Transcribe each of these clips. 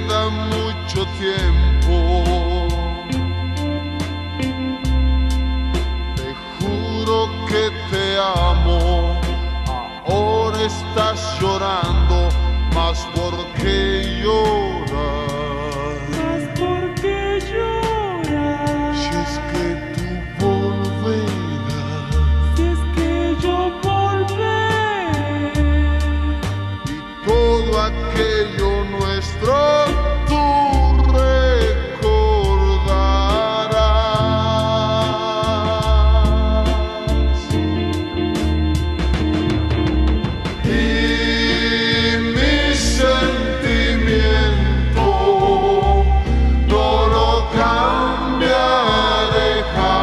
queda mucho tiempo. Te juro que te amo. Ahora estás llorando, mas ¿por qué lloras? ¿Mas por qué lloras? Si es que tú volverás. Si es que yo volveré. Y todo aquello nuestro tú recordarás. Y mi sentimiento no lo cambiaré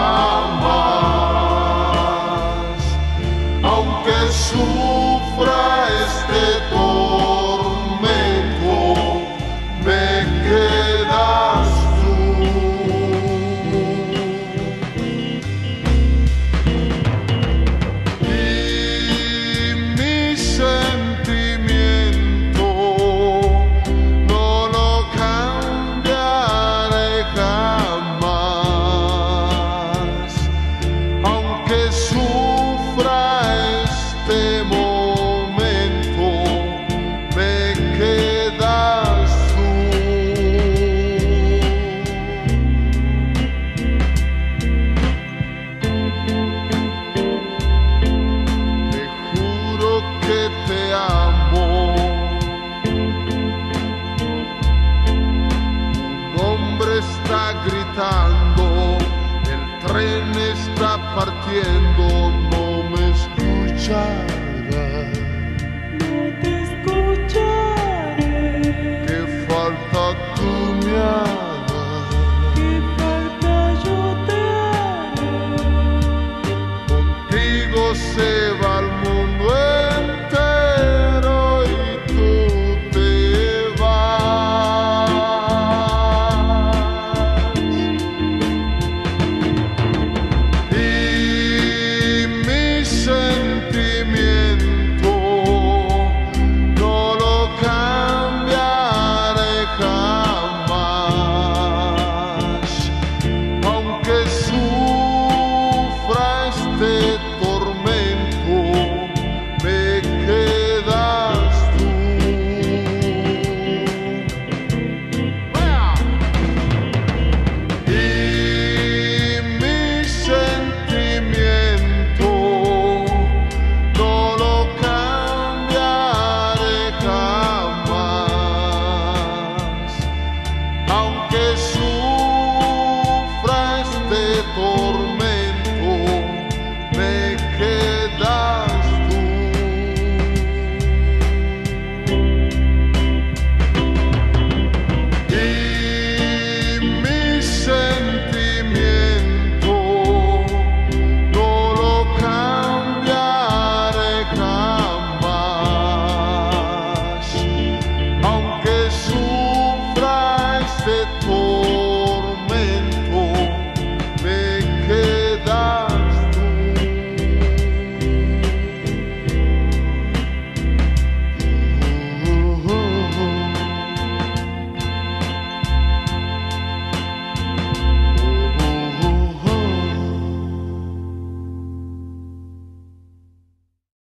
jamás, aunque sufra este tormento, me quedas tú. Y mi sentimiento no lo cambiaré jamás, aunque sufra este momento, me quedas tú. Te juro que te amo. Un hombre está gritando, el tren está partiendo, no me escuchas.